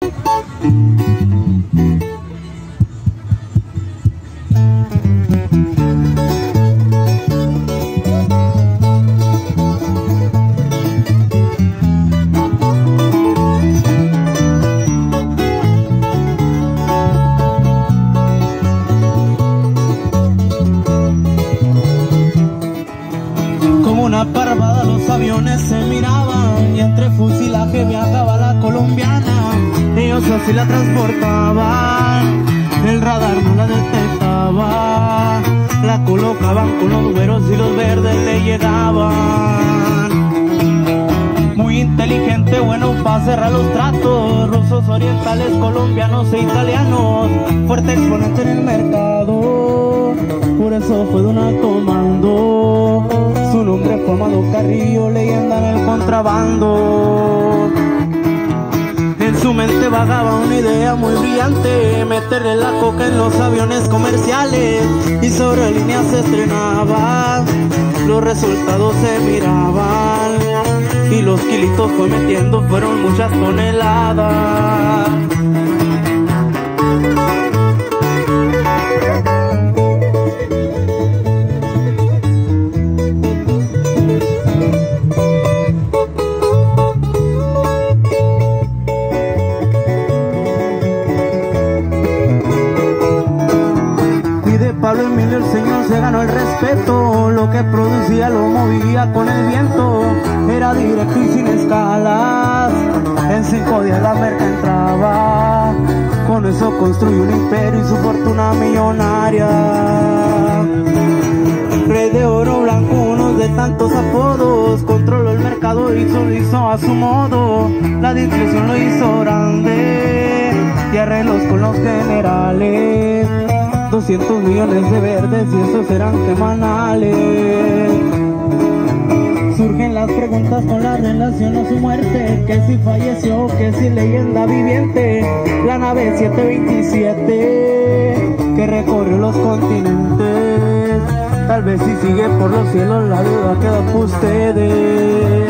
Una parvada los aviones se miraban y entre fusilaje viajaba la colombiana. Ellos así la transportaban, el radar no la detectaba. La colocaban con los güeros y los verdes le llegaban. Muy inteligente, bueno para cerrar los tratos. Rusos, orientales, colombianos e italianos. Fuerte exponente en el mercado, por eso fue de una comando. Su nombre fue Amado Carrillo, leyenda en el contrabando. En su mente vagaba una idea muy brillante: meterle la coca en los aviones comerciales. Y sobre líneas se estrenaba, los resultados se miraban. Y los kilitos fue metiendo, fueron muchas toneladas. Pablo Emilio el señor se ganó el respeto. Lo que producía lo movía con el viento. Era directo y sin escalas. En 5 días la merca entraba. Con eso construyó un imperio y su fortuna millonaria. Rey de oro blanco, uno de tantos apodos. Controló el mercado y lo hizo a su modo. La distribución lo hizo grande y arreglos con los generales. 200 millones de verdes y esos eran semanales. Surgen las preguntas con la relación a su muerte: que si falleció, que si leyenda viviente. La nave 727 que recorrió los continentes. Tal vez si sigue por los cielos, la duda queda por ustedes.